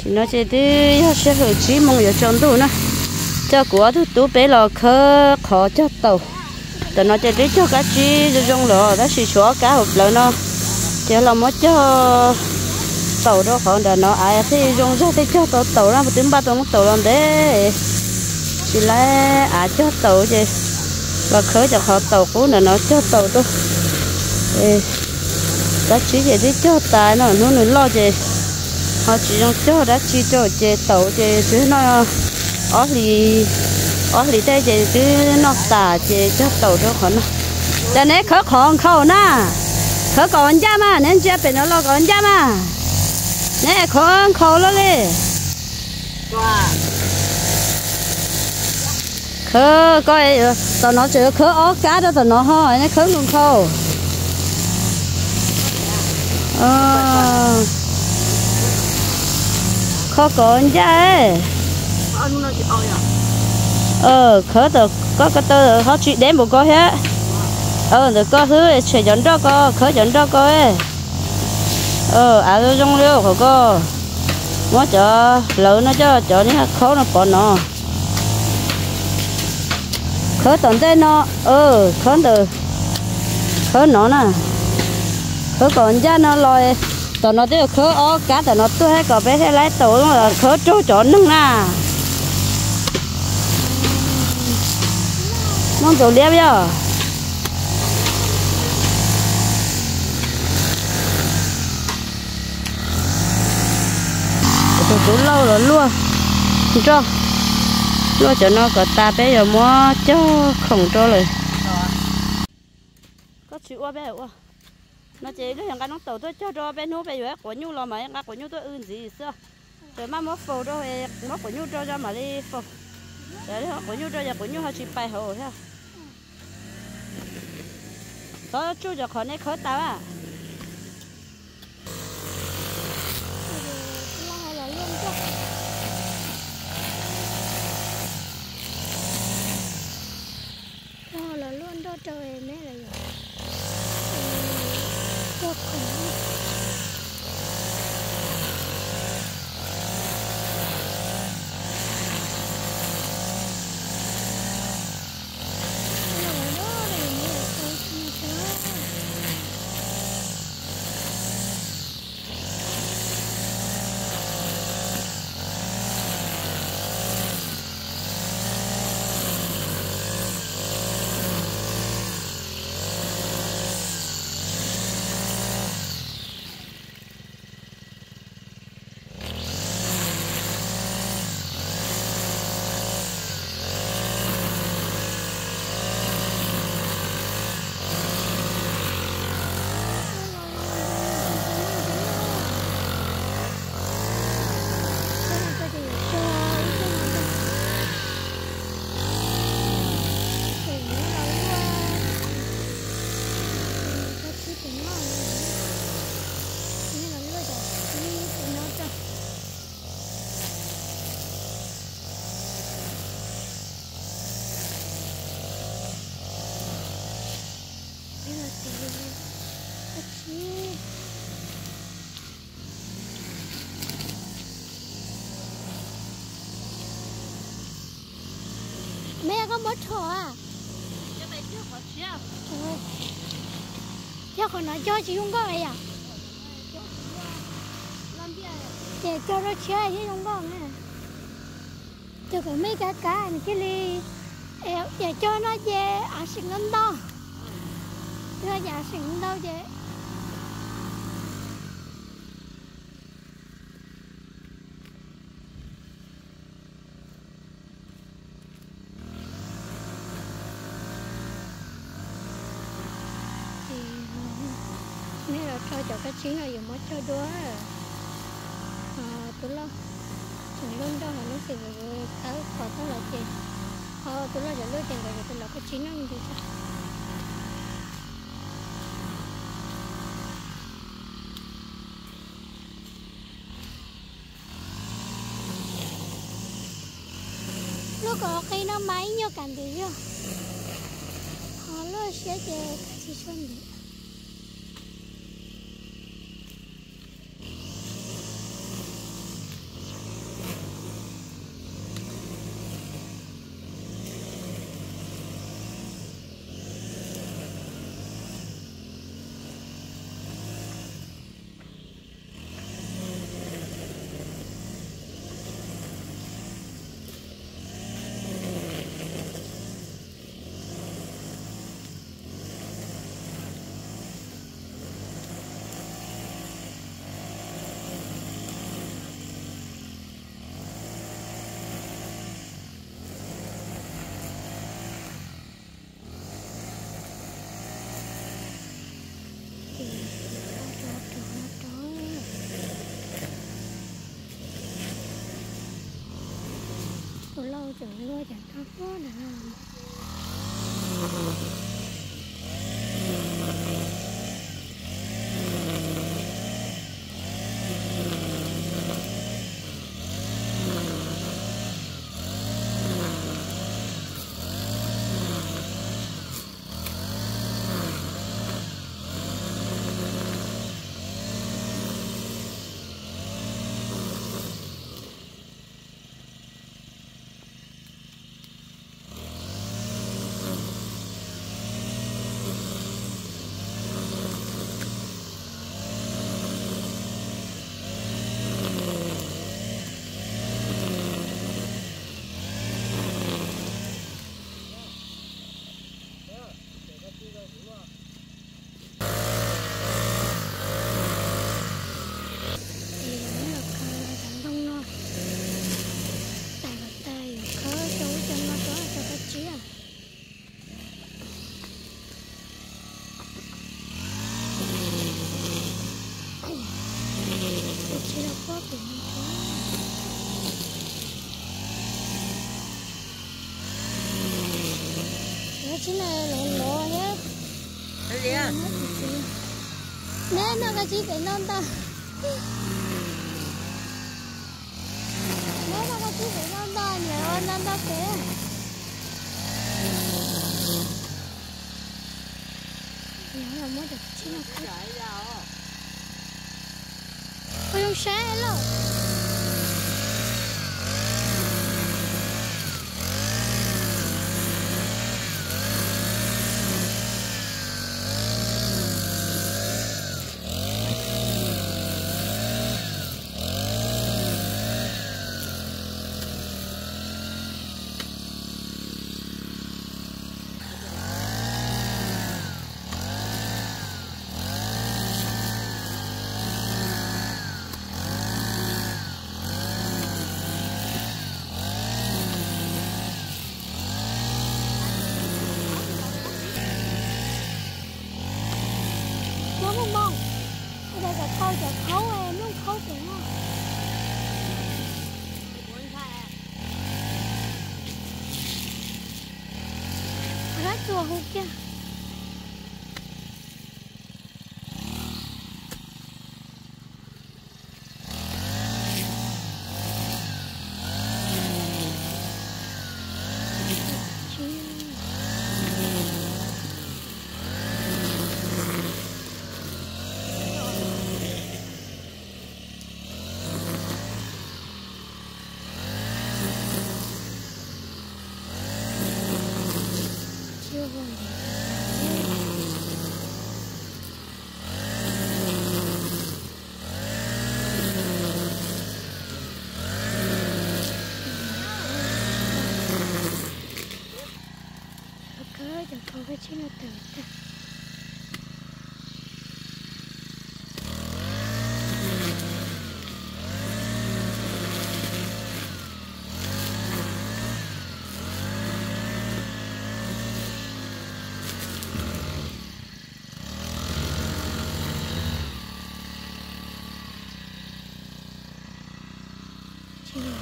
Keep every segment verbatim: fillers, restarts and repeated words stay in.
nó chỉ đi sẽ hơi chỉ mong giờ chọn đủ nữa cho của thứ tú bé là khó khó cho tàu tụi nó chỉ đi cho cá chi cho trong lò đó xì xóa cá hộp lợn nó chỉ là mất cho tàu đó còn đợt nó ai thì dùng ra thì cho tàu tàu ra một tiếng ba tàu tàu làm đấy chỉ là à cho tàu chứ và khởi cho họ tàu cũ là nó cho tàu đó đã chỉ để đi cho tài nó nó nó lo chứ họ chỉ dùng cho đã chỉ cho chứ tàu chứ chứ nó ở thì ở thì đây chứ chứ nó tà chứ cho tàu đó còn nó cho nên khởi còn khâu na khởi còn ra mà nên chưa phải nó lo còn ra mà nè con khâu nó đi khơ coi tao nó chữ khơ ó cá đó tao nó hỏi nó khơ luôn khâu ờ khó còn ra ấy ờ khơ được có cái tơ họ chuyện đến một coi hết ờ được có thứ chuyển dẫn cho co khơ dẫn cho coi ấy ờ à tôi trong liêu của cô muốn cho lớn nó cho cho những khó nó còn nó khó tận đây nó ờ khó từ khó nó nè khó còn ra nó lòi tụi nó tiêu khó ó cá tụi nó tôi hay có bé hay lấy tổ là khó chỗ chỗ nưng à mong tụi liếp chưa tụi lâu rồi luôn cho luôn cho nó có ta bé giờ mua cho không choเลยcó chịu qua bé qua nó chỉ lúc hiện cái nó tàu tôi cho cho bé nô bé vừa của nhu lo mà cái của nhu tôi ươn gì xưa rồi mà mất phô đâu mất của nhu cho cho mà đi phô rồi của nhu cho giờ của nhu họ chỉ bài hồ ha có chú giờ khỏi này khỏi tao à trời mấy là gì? Có khủng. Mẹ có mất thỏ à? Cho mẹ chưa có chưa? Trời ơi. Cho con nói cho chị không có vậy à? Để cho nó chơi chứ không có nè. Cho cái mấy cá cá này cái ly để cho nó về à xịn lắm đó. Cho dạ xịn đâu vậy? Nếu là cho cho cái chiến là dùng mới cho đứa à tụi lo chúng luôn đó là nó sẽ tháo khỏi tháo lại gì họ tụi lo giờ lôi tiền rồi tụi lo cái chiến nó như thế lúc có khi nó máy nhớ cảnh gì chưa họ lôi sẽ về chỉ xuân đi chuẩn luôn chẳng thao quá là chỉ là lộn lộn nhé. Cái gì à? Nè nó cái gì phải non ta. Nè nó cái gì phải non ta nhớ non ta kìa. Nhớ là mới được chỉ là cái. Ôi không sáng đâu. Không mong ở đây là khâu chả khâu em nó khâu kìa nó rất chùa hụt kia cái chi nó từ ta chi nó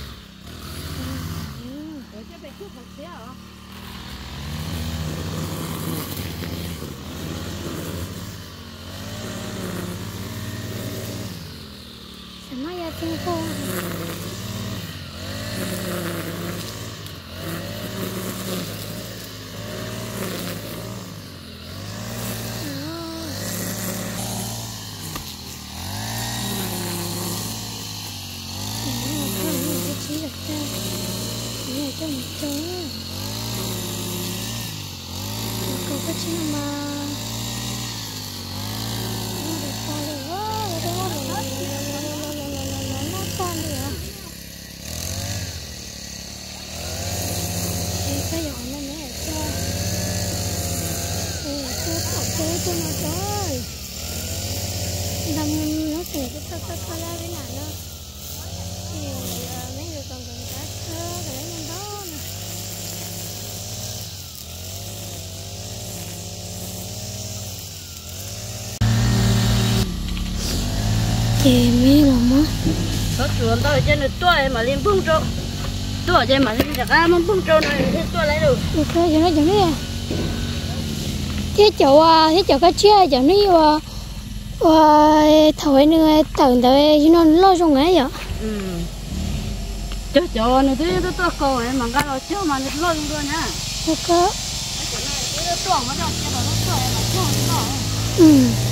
để cho bé chút một xíu hả? Maya tingko. Chị mi lắm á. Có chuồn tao trên được tuổi mà lên bung trộn. tua chơi mà thì chắc mong bung trâu này thì tua lấy được ok cho nó cho nó thế chỗ à thế chỗ cái chia cho nó và thổi nữa tận tới nó lo trong ấy vậy ừ cho cho nó thế tôi tôi câu này mà cái nó chưa mà nó lo luôn nha ok nó tuồng nó đâu cái đó nó tuồng mà tuồng nó ừ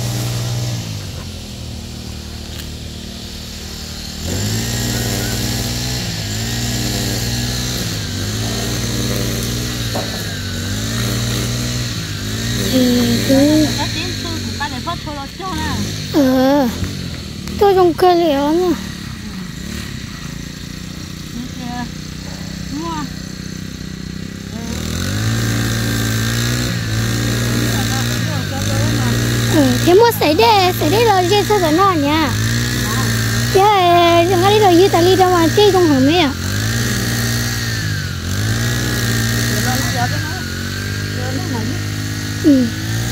cái tiếng tôi cũng cái này phát thôi nó cho nè ờ tôi trong cơ liệu nữa thế mua sấy đây sấy đây rồi chơi sao nó nha chứ đừng có đi rồi như ta đi đâu mà chơi không hỏng mấy à ừ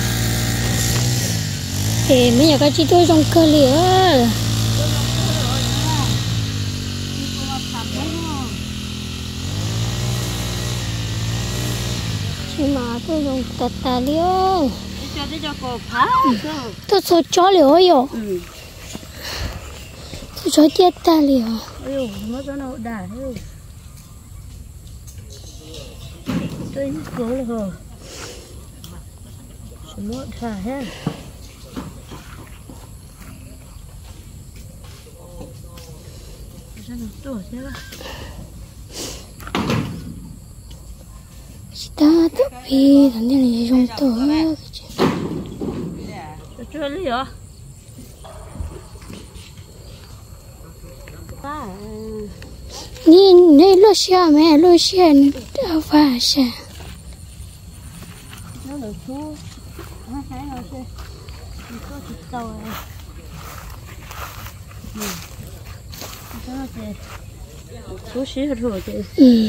thì mấy nhà cái chi tôi trong cơ liệu chỉ mà tôi dùng tạt tạt liệu cho để cho cô phá tôi số chó liệu ấy yo ừ tôi chó tiết ta liệu ôi nó cho nó đà thế tôi cố là hồ nó thả hết sao nó tổ thế ba ta tự vì thằng này dùng tổ chưa lấy hả ni ni lo xe mẹ lo xe đâu phải xe nó được thu nó thấy nó xe có thịt tàu này ừ nó chơi thu xí hết rồi chị ừ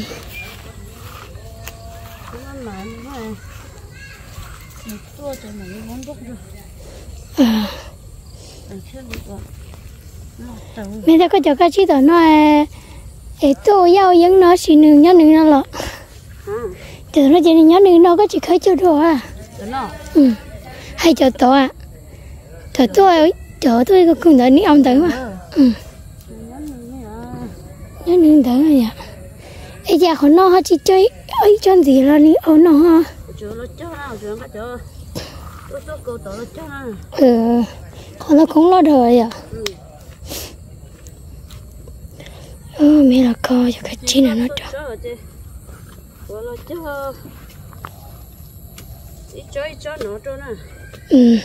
nó lại nó này một tua thì mình muốn đúc rồi à đừng chết được rồi mẹ ta có cho cái chi đó nó ấy tôi giao những nó chỉ nương nhớ nương nó lọ từ nó chỉ nhớ nương nó có chỉ khơi cho đồ à ừ hay cho to à cho tôi cho tôi có cùng đợi ní ông tới mà ừ nhớ nương tới rồi ạ ấy giờ họ nó họ chỉ chơi ấy cho gì là ní ông nó ha ừ họ nó cũng lo đời à ừ mẹ là coi cho cái chi nào nó trâu ừ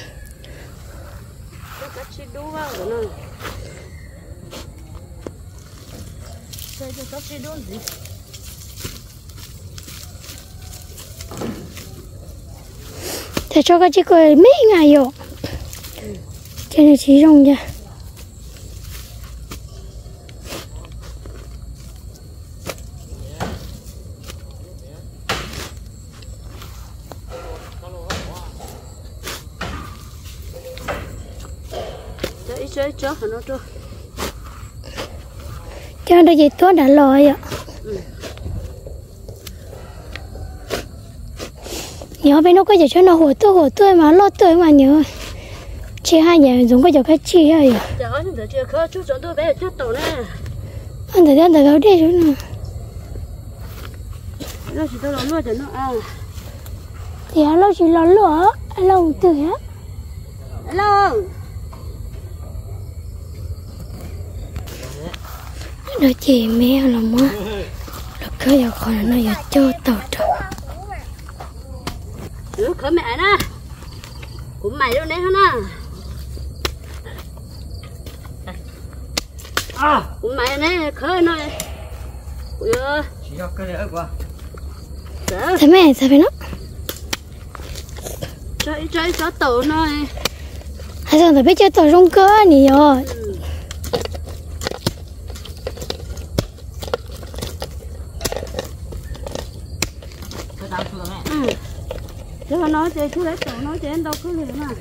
thế cho cái chiếc quầy mấy ngày rồi trên này chỉ rong ra chơi chó nó cho cho nó gì tốt đã lòi ạ nhớ bên nó có giờ cho nó hồ tôi hồ tôi mà lo tôi mà nhớ chị hai nhà dùng có giờ cái chi ấy à giờ anh thấy chưa khơi chút chọn tôi bé chút tàu nè anh thấy anh thấy gấu đi rồi nè nó chỉ tôi lo luôn cho nó à thì nó chỉ lo lúa lâu từ á hello nó chỉ mẹ là má nó cứ giờ còn nó giờ cho tàu trời ừ khởi mẹ nè cũng mày luôn đấy hả nè à cũng mày nè khởi nó ui ơi chỉ cho cái này quá thế mẹ sao vậy nó chơi chơi cho tàu nó hay sao tao biết chơi tàu rong cơ nhỉ rồi chứ mà nói chơi chú lấy tàu nói chơi anh đâu cứ gì mà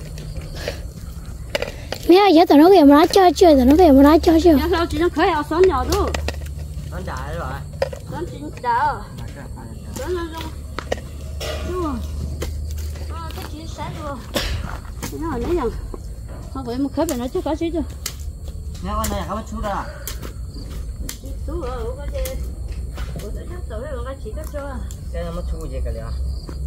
mẹ giờ tao nói về mà nó chơi chơi tao nói về mà nó chơi chơi giờ sao chỉ nó khởi ao xóm nhỏ thôi Con đại rồi. Con chín đào. Con nó luôn. Luôn. Nó có chín sát luôn. Nó nói rằng không phải một khớp này nó chưa có gì đâu. Nghe con này không chú đâu. Chú ở có gì? Ủa tôi chắc tối rồi con chỉ có cho. Cái nó mất chú gì cả liền.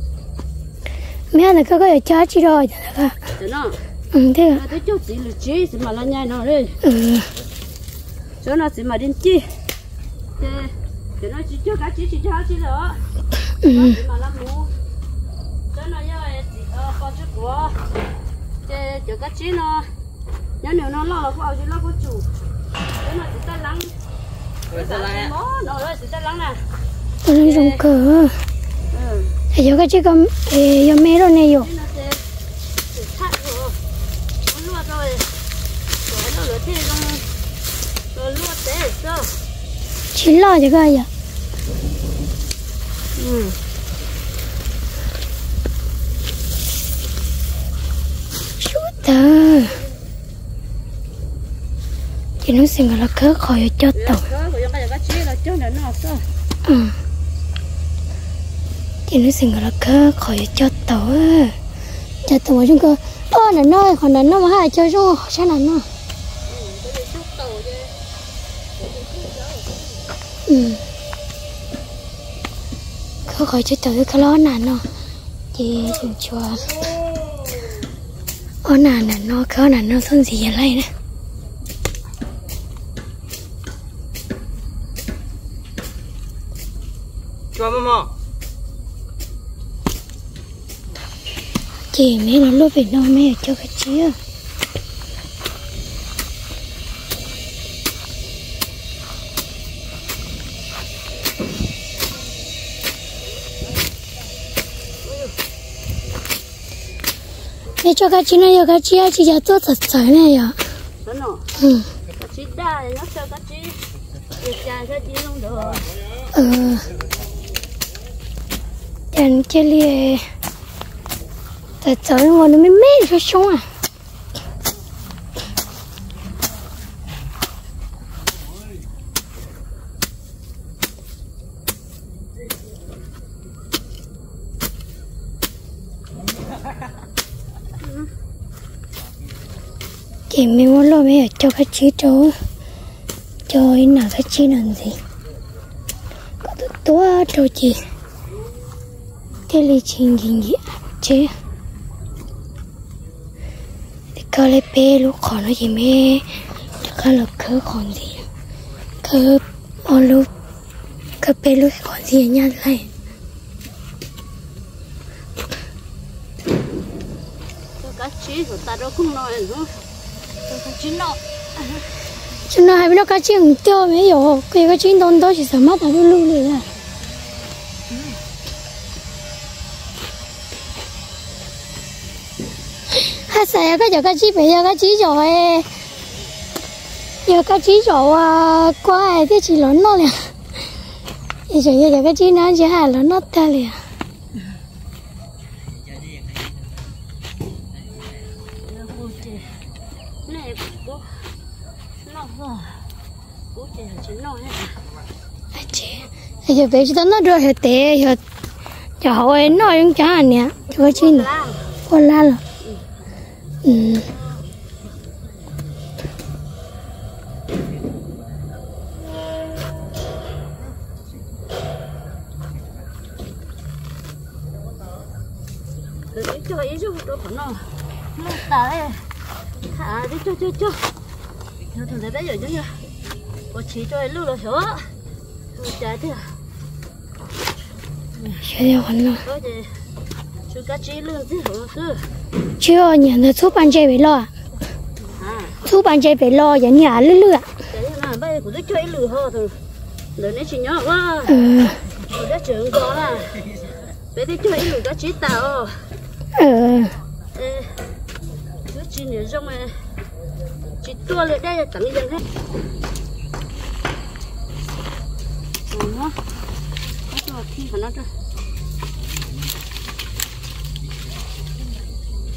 Mẹ này có cái chả chỉ rồi đó. Thế nó. Ừ thế à. Tôi chú chỉ là chỉ mà nó nhai nó đi. Ừ. Cho nó chỉ mà đến chi. Thế thế nó chỉ cho cá chỉ chỉ cho chỉ đó. Ừ. Mà làm mua. Cho nó nhớ chỉ ờ có chút của. Thế cho cá chỉ nó. Nhớ nếu nó lo là có chỉ lo có chủ. Thế nó chỉ ta lắng. Rồi ta lắng. Nó rồi chỉ ta lắng nè. Tôi đang dùng cờ. Ừ. Thì cho cái chỉ cầm cho mẹ rồi này rồi. Chín lo cho cái gì? Ừ. Chút ta. Chị nói xem là khớ khỏi cho tàu. Ừ. Chị nói xem là khớ khỏi cho tàu á. Cho tàu mà chúng cơ. Ơ là nó còn là nó mà hai chơi rồi sao là nó. Ừ. Khớ khỏi cho tàu cái lo nè nó. Chị đừng cho. Ơ nè nè nó khớ nè nó thân gì vậy này nè. Cho mama. Chị mấy nó lôi về nó mấy cho cái chia. Mấy cho cái chia này cái chia chỉ cho tốt thật trời này à. Ừ. Chỉ đa nó cho cái chia. Việc dài cái chia không được. Ừ. Đàn chơi liề. Tại trời nó mới mê cho xong à. Chị mình muốn lo mấy cho cái chí trâu. Cho ấy nào cái chí làm gì. Có tốt tốt trâu chị. Cái ly trình gì gì chứ. Cơ lấy bê lúc khỏi nó gì mê. Cơ là cơ còn gì. Cơ ở lúc. Cơ bê lúc còn gì nha lại. Cái chí của ta đâu không nói nữa. Cái chí nó. Chứ nó hay biết nó cái chí không tiêu mấy rồi. Cái cái chí đông đó chỉ sợ mất là lưu lưu lưu là. Hai xài cái giờ cái chí phải giờ cái chí rồi. Giờ cái chí rồi qua ai thì chỉ lớn nó liền. Giờ giờ giờ cái chí nó chỉ hai lớn nó ta liền. Giờ bé chỉ nó rồi hết té giờ giờ hỏi nó cũng chả anh nè cho cái chí nữa con la rồi. Ừ. Để cho ý giúp đỡ của nó nó tải thả đi cho cho cho nó thằng đấy rồi chứ nhá có chỉ cho lưu là số trái thế à chơi theo hắn rồi có gì chú cá chí lương chứ hả cứ chưa nhận được thuốc ban chơi phải lo thuốc ban chơi phải lo giờ nhà lư lư ạ cái là bây giờ cũng thích chơi lừa hơn rồi lớn đấy chỉ nhớ quá ừ rồi đã trưởng có là bây giờ chơi lừa cá chí tàu ừ cứ chỉ nhớ trong này chỉ tua lại đây là tặng dân hết nó nó khi mà nó cho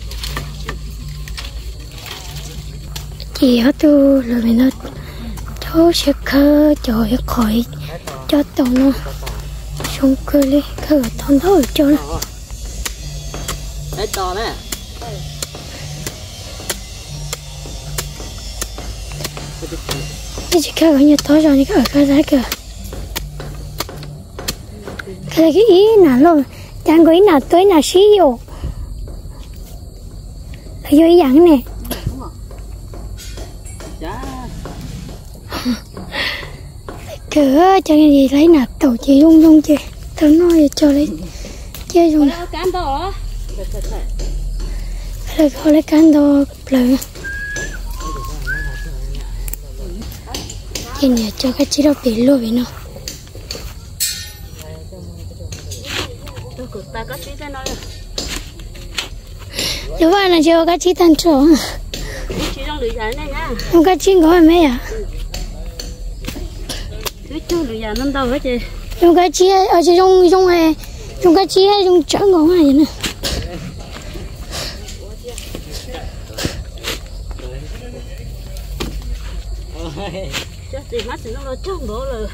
chị ở tu rồi mình nó cho cháu sẽ khơi trời khỏi cho tàu nó xong cơ đi khơi thon thấu cho nó Đấy to đấy. cái gì khơi như to rồi như cái ở khơi ra kìa cái cái ý nào luôn chẳng có ý nào tới nào xí vô là vô ý dạng nè cửa cho cái gì lấy nạp tàu chị rung rung chị tao nói cho lấy chơi rung cán to lấy có lấy cán to lời cái này cho cái chị đó bị luôn vì nó ta có chí cái nói nếu vậy là cho cái chị tan trộn chỉ trong lưỡi dài này nha không cái chị có mấy à cái chú lưỡi dài năm đâu hết chị dùng cái chị ở chỉ dùng dùng này dùng cái chị hay dùng trắng ngon này nè chắc gì mắt thì nó trong đó rồi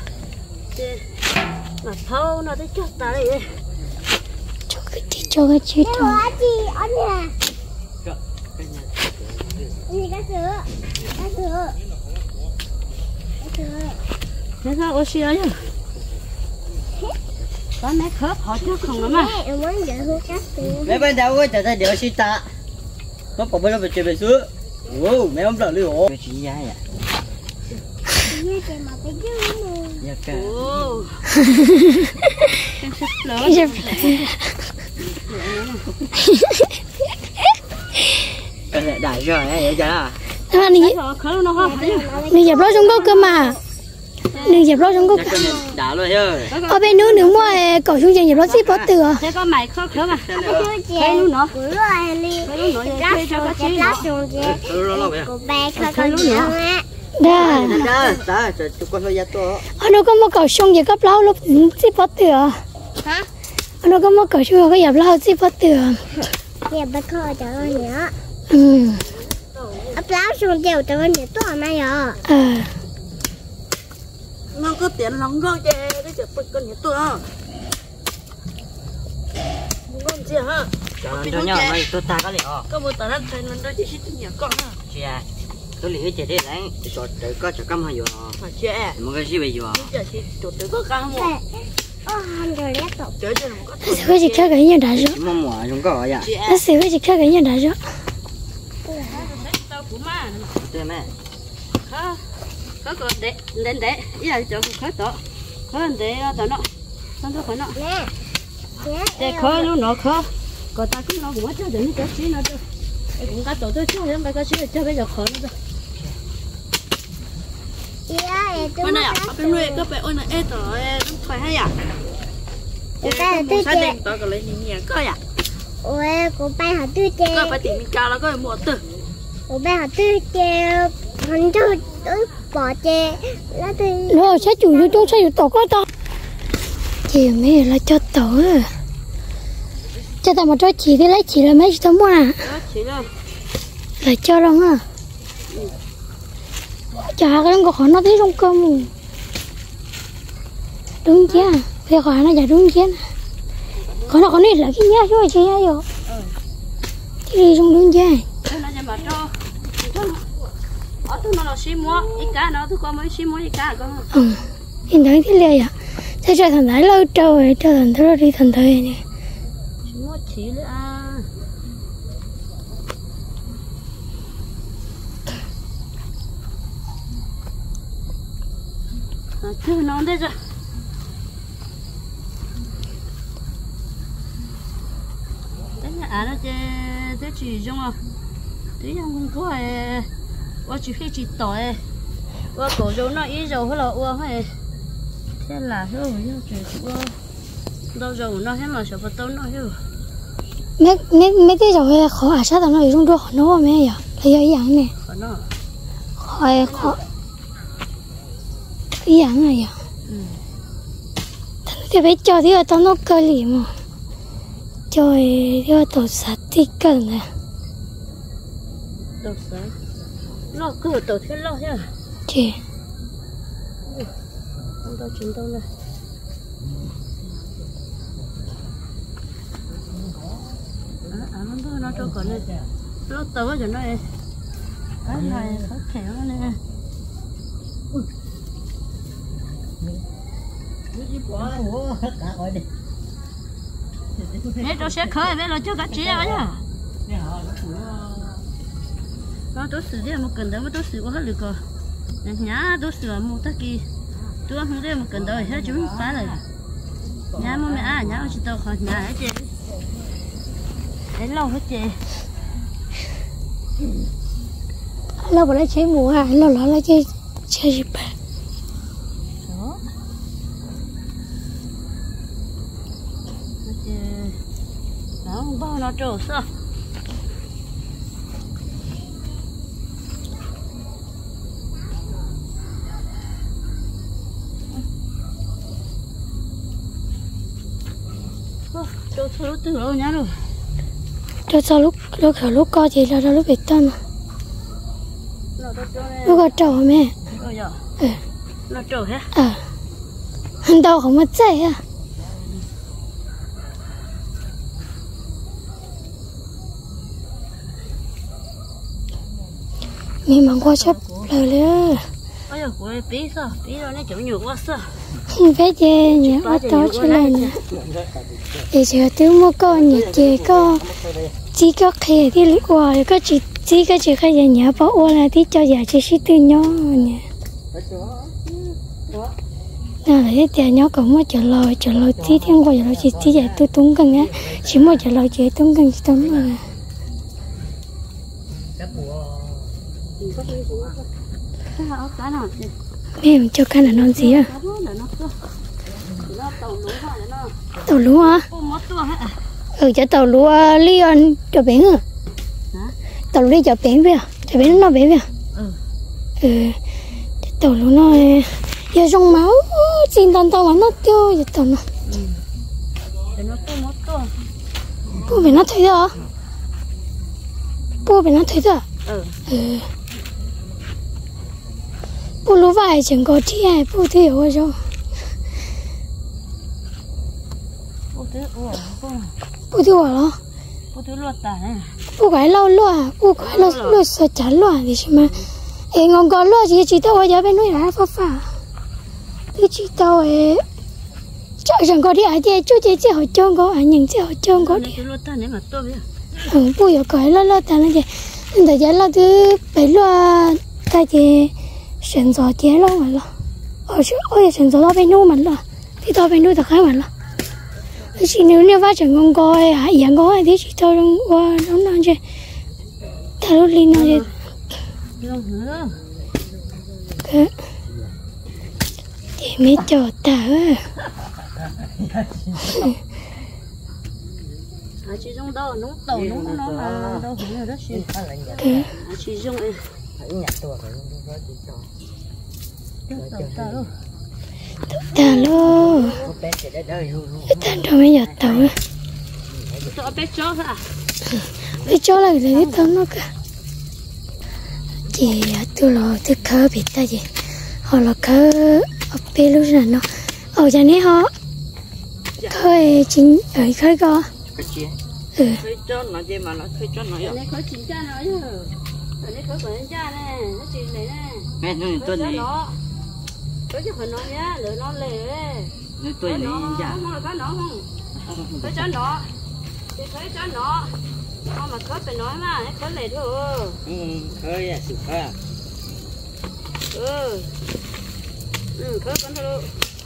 mà thâu nó tới chốt ta đây cho cái chị cho cái chị cho chị ăn nè gì cá sữa cá sữa cá sữa mẹ sao ô xia chứ có mẹ khớp họ chứ không lắm mà em muốn giờ hút cá sữa Mẹ bên đâu có trở thành điều xí ta. Nó còn bên nó về chơi về sữa. Wow, mẹ không sợ lưu hộ. Cái gì vậy? như thế mà cái dư nè Dạ cả. ô cái gì Cái này đại rồi ấy vậy chứ. nó đi khớp nó không đi dẹp lót trong gốc cơ mà đi dẹp lót trong gốc Cái này đã rồi chứ. ở bên nước nước mua cậu xuống trên dẹp lót ship bớt từ thế có mày khớp khớp à chưa chị thấy luôn nữa của rồi đi thấy luôn nữa chơi cho cái chí lát xuống chị Rồi rồi rồi. của bé khơi khơi nữa á đó Đó, đó, cho cho con hơi to. ở nó có một cậu xuống về cấp lót lúc ship bớt từ hả nó có một cậu xuống cái dẹp lót ship bớt từ giờ bé khơi cho nó nữa ừ ấp lát xuống chiều cho nó nữa to mà giờ à nó có tiền lòng ngon chơi cái chợ bật con nhỉ tôi à ngon gì hả Cho nhau mày tôi ta có liền. có một tờ đất trên nó chỉ thích nhiều con ha Chị à. Tôi liền cái chị đấy lấy cho tới có cho cắm hay vừa. mà trẻ Một cái gì bây giờ? giờ thì tụt tới có căng không ô anh rồi lát tục chơi chơi một nó sẽ có gì khác cái nhà đã rồi Mua mua chúng có vậy. trẻ nó sẽ có gì khác cái nhà đã rồi tao cũng mà Tôi mẹ. khá khá còn để lên để ý là cho khá to khá để tao nó tao nó khá nó nè nè để khá luôn nó khá còn ta cũng nó cũng mất cho đến cái chí nó chứ cũng cả tổ tôi chứ không phải cái chí cho bây giờ khó nữa dạ em tôi bên này muốn à cá bên nuôi các bạn ơi là ế tỏi nó phải hay à Cái này tôi xác chè. định tao có lấy những nhà cơ à ôi của bé họ tư chè cơ phải tìm mình cao là có một từ của bé họ tư chè hắn tư tư bỏ chè lá tư nó sẽ chủ yếu trong sẽ chủ tổ có to chị mấy là cho tổ à cho tao mà cho chị thì lấy chị là mấy chị tao mua à đó chỉ là là cho đâu à chả cái đó khó nó thấy trong cơm đúng chứ bây giờ nó giả đúng chứ có nó có nít là cái nhá chứ chị nhá rồi thì đi trong đúng chứ nóจะมาcho ở thứ nó là xí mua ít cá nó thứ có mấy xí mua ít cá con ừ hiện tại thì liền à thế cho thằng thái lâu trời cho thằng thái đi thằng thầy này xí mua chỉ nữa à thứ nó đây rồi đấy là à nó chơi thế chỉ trong à thế trong không có ai qua chỉ khi chỉ tỏi qua cổ dấu nó ít dầu hay là qua hay thế là thôi nhưng chỉ qua đâu dầu nó hết mà sợ bắt tao nó hết mấy mấy mấy cái rồi khó à sao tao nói trong đó nó mấy giờ thì cái dạng này khó nó khỏi khó cái dạng này à thì phải cho thì tao nó cơ lì mà cho thì tao sát thì cơ này đâu sợ nó cứ tao thế lo chứ chị không đâu chuyện đâu nè à nó thôi nó cho còn này nó tao cho nó này cái này có khéo nè mẹ cho xe khơi mẹ lo cho cá chia vậy nhá nó tôi xử đi một cần đó mà tôi xử có hết được rồi nhá tôi xử một tất kỳ tôi không đi một cần đó hết chúng phá rồi nhá mà mẹ à nhá chỉ tao khỏi nhà hết chị đến lâu hết chị lâu vào đây chơi mùa à lâu lâu là chơi chơi gì vậy đó nó không bao nó trổ sao cho số lúc từ lâu nhá rồi cho sau lúc lúc ở lúc co thì là đó lúc bị tân lúc có trâu mẹ ừ nó trâu hết à hắn đâu không mất dậy à mình mang qua chấp lời nữa ôi giời cô ấy bí sao bí rồi nó chịu nhiều quá sao bé chè nhẹ quá to cho lên nè để chờ tiếng mua con nhẹ chè có chỉ có khi thì lúc qua có chỉ chỉ có chỉ khi nhà bảo ô là thì cho già chỉ sĩ từ nhỏ nè nào là cái tiền nhỏ cũng mới trả lời trả lời tí thiên qua trả lời chỉ chỉ dạy tôi tốn cần á chỉ mới trả lời chỉ tốn cần chỉ tốn mà mẹ mình cho cái là non gì à tàu lúa hả ừ cho tàu lúa Leon cho biển à tàu lúa cho biển vậy cho biển nó biển vậy ừ tàu lúa nó giờ trong máu xin tao tao mà nó tiêu giờ tàu nó bố bị nó thấy rồi bố bị nó thấy rồi ừ bố lúa vải chẳng có chi ai bố thiếu rồi sao bố thiếu rồi đó bố thiếu luật tả này bố cái lâu luôn bố cái lâu luôn sợ chán luôn thì mà em ngon con luôn chỉ chỉ tao ở nhà bên núi là phá phá thì chỉ tao ấy chắc chẳng có đi ai thì chú chị chỉ hỏi trông có ai nhận chỉ hỏi trông có đi ừ bố giờ cái lâu lâu ta nó vậy nên thời gian là thứ bảy luôn ta thì sinh ra chế lâu mà lo ở chỗ ở sinh ra đó bên núi mà lo thì tao bên núi thật khá mà lo chỉ nếu nếu phát triển con coi hả dạng có thì chỉ tao đang qua nó nó chơi ta lúc lên nó chơi cái thì mấy trò tao á chỉ dùng đâu nấu tàu nấu nó mà đâu phải là rất xịn chỉ dùng ấy ta luôn ta đâu mấy giờ tao á cho bé chó hả bé chó là cái tao nó cả chị tôi lo tôi khơi bị ta gì họ là khơi ở bên lúc nào nó ở nhà này họ khơi chính ở khơi co ừ khơi chó nó gì mà nó khơi chó nó vậy khơi chính cha nó chứ này khơi của cha này nó chỉ này nè mẹ nuôi tôi này khơi cho phần nó nhá lỡ nó lề nuôi tôi này già không là cái nó không khơi chó nó thì khơi chó nó không mà khơi phải nói mà khơi lề thôi ừ khơi à sụp à ừ ừ khơi con thôi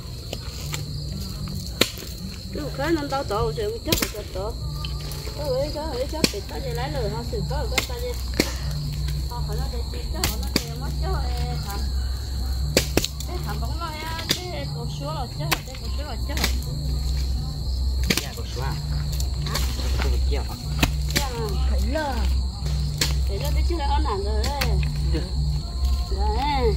lúc khơi nó tao tổ rồi mình chắc phải tổ ơi cái ấy chắc phải ta để lấy lời họ xử có cái ta đi họ phải nó để chỉ cho họ nó để mất cho thằng cái thằng bóng nó cái cổ số là chứ cái cổ số là chứ nhà cổ số à cổ số kia à phải lơ để nó chứ là ăn nản rồi đấy đấy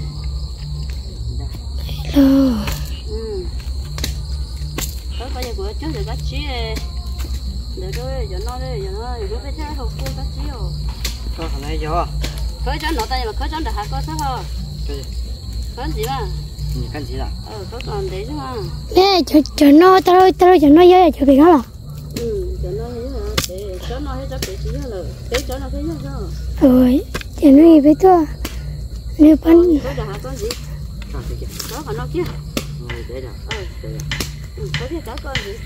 lơ ừ có bây giờ của chú để cá chí để rồi giờ nó đây giờ nó rồi bây giờ học cô cá chí rồi có thằng này gió khơi cho nó tay mà khơi cho được hả có sao hả khơi gì mà 看谁了？ ờ có còn đấy thôi. Nè cho cho nó tao tao cho nó với cho bị nó là. Ừ cho nó thế là để cho nó hết cho cái gì là để cho nó cái gì đó. Rồi cho nó gì biết thôi. Nếu bắn có đã có gì? À, thế kìa. Có còn nó kia. Rồi, đấy là. Ờ Đấy là. ừ, có biết có con gì?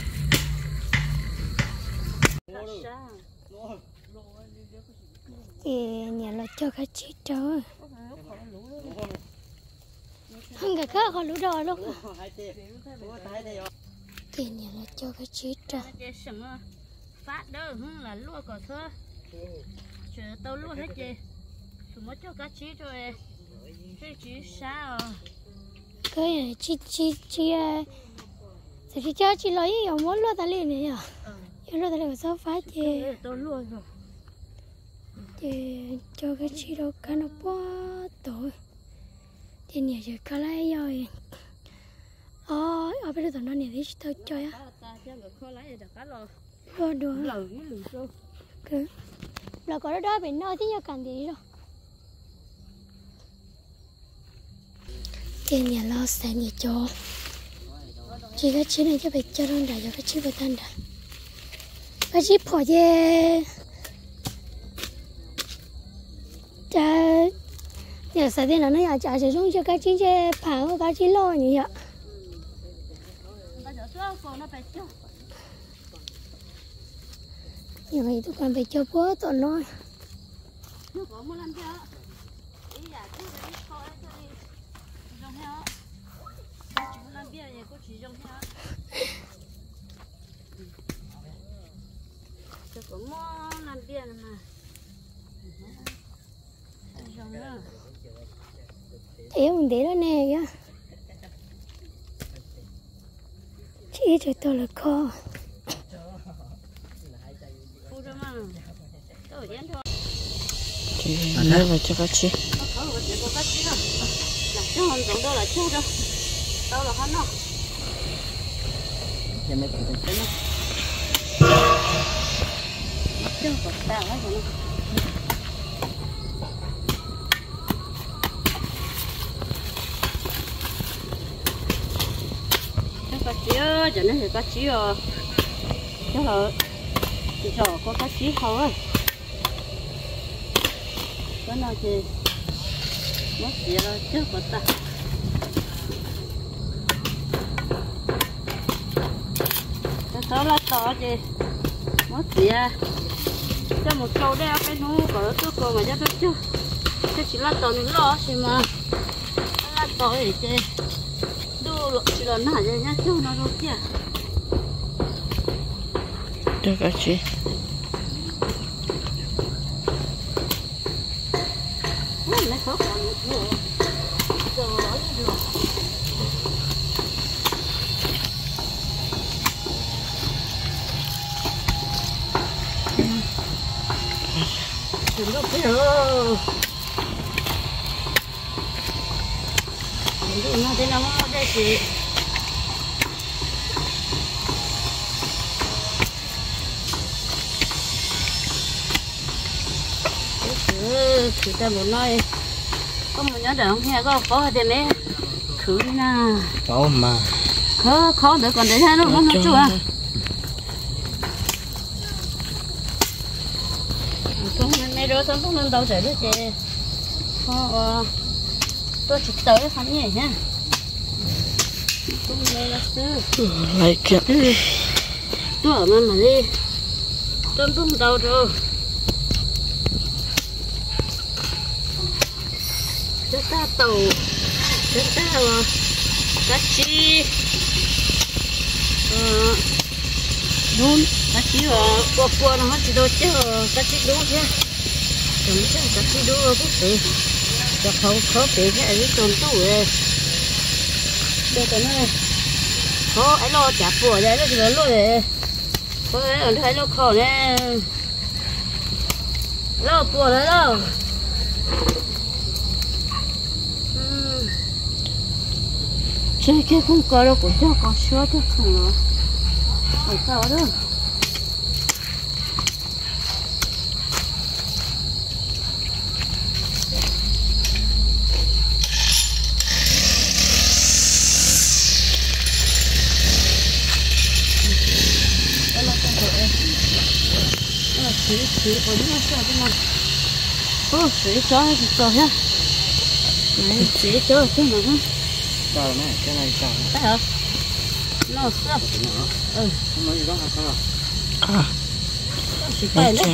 thì nhà là cho cái chị cháu. Không cả khác còn lũ đỏ luôn. Thì nhà là cho cái chị cháu. Phát đâu là lúa cỏ thơ. Chứ tao lúa hết gì. Chúng nó cho cá chí rồi. Cái chí sao? Cái này chị chị chị thì chị cho chị lấy dòng muốn lúa ta lên này à? Ừ. Lúa ta lên có sao phát chị. Tao lúa rồi. Thì cho cái chị đâu cá nó quá tội. Thì nhà giờ cá lấy rồi. Ờ, ở bên đó nó nhà thì tao chơi á. Lúa đồ. Cứ. Là có đó bên nó thì nhà cần gì đâu. Thì nhà lo sẽ nhà cho. Chỉ cái chị này cho bé cho nó đã cho cái chị bé tan đã. Cái chị bỏ về. Cha nhà sẽ thế nào nó nhà cha sẽ dùng cho cái chị chơi phá cái chị lo như vậy. Nhà này tụi con phải cho bố tụi nó. Có món làm bia mà. Thế mình để đó nè kìa. Chị cho tôi là kho. Chị nhớ vào cho cá chi. Chứ không giống đâu là chú đâu. Đâu là hắn đâu. Em mới cũng thấy nó. Chứ còn tao hết rồi. Cá chí ơi, giờ nó thì cá chí rồi. Chứ hả? Chị cho có cá chí không ơi. Cái nào thì mất gì rồi chứ còn ta. Cái số là to gì mất gì à. Cho một câu đeo cái nú có tôi cô mà cho tôi chứ. Cái chỉ là to nên lo gì mà. Là to thì chứ. Đồ lộ chỉ là nả ra nhá chứ nó đâu kia. Được rồi chị. Nó khó còn một nữa. Rồi được. Đừng có cái nữa. Đừng có nó thế nào nó đây chị. Ừ, thì ta muốn nói có một nhớ đỡ nghe có có thì mấy khử nè. Có mà. Khó khó được còn để thấy nó nó nó chua. Không mấy đứa xong không nên đâu chạy được chị. Khó tôi chỉ tới hắn nhỉ nhá. Không nghe là sư. Lại kìa. Tôi ở mà mà đi. Tôi không đâu rồi. Chúng ta tàu, chúng ta là cá chi, đun, cá chi ở qua qua nó chỉ đâu chứ cá chi đun chứ, chúng ta cá chi đun cũng được, cho không khó bị cái ấy tồn tủ này, đây cái này, khó ấy lo chả bùa đấy nó chỉ có lo để, có cái ở đây lo khó này, lo bùa đấy đâu. Chứ cái cũng có đâu cũng cho có sữa chứ không nữa. Ở sao đó. 水水我这个小的嘛，哦，水小还是小呀？哎，水小这么哈。 到了没？现在到了。 哎呀，老师。嗯。 我们就让他看了。 啊。 是白的。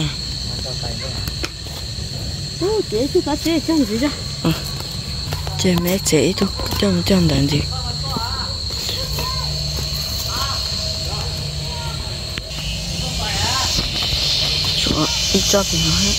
哦，这是个这这样子的。 嗯。这没这都这么这样的子。说一照片上。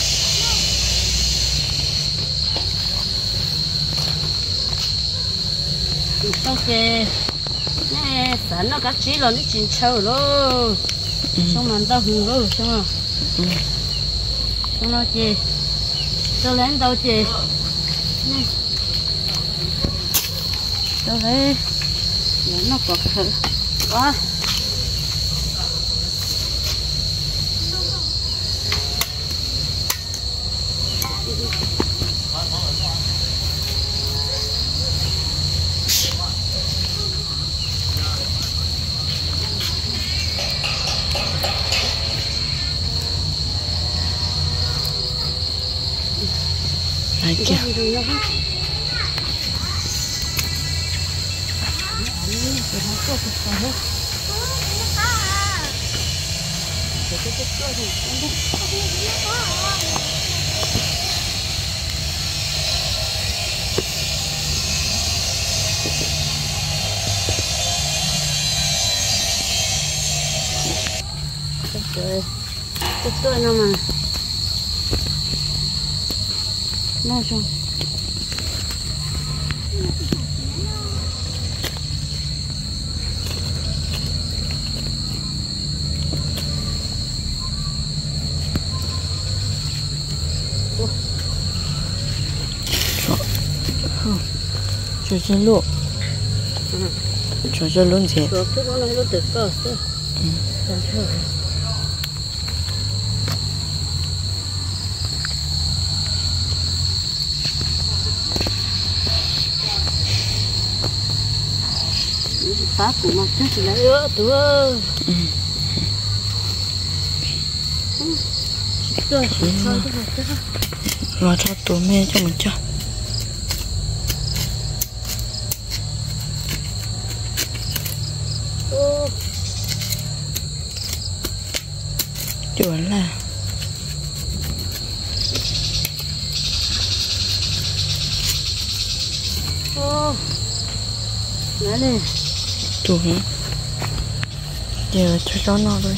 当时，那山那个鸡了，你真臭咯，上满到红咯，是吗？ 嗯。 上到这，到两到这，嗯，到来，有那个可，哇！ 来这。 对，这对了嘛？那种。 这是路， 嗯， 这是轮子。 这这个那个得高是， 嗯， 很漂亮。八股嘛，这是来哟多。 嗯。 嗯，这是这个这个。 我操，多没这么叫。 哦。 就完了。 哦。来嘞。 对，giờ cho chó nó thôi.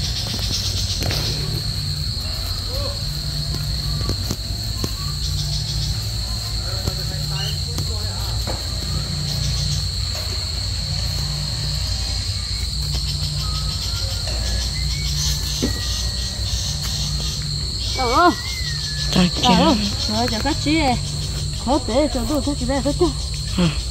Đó. Trời ơi, rồi cho các chị khó tế cho tôi các chị bé hết chưa? Ừ.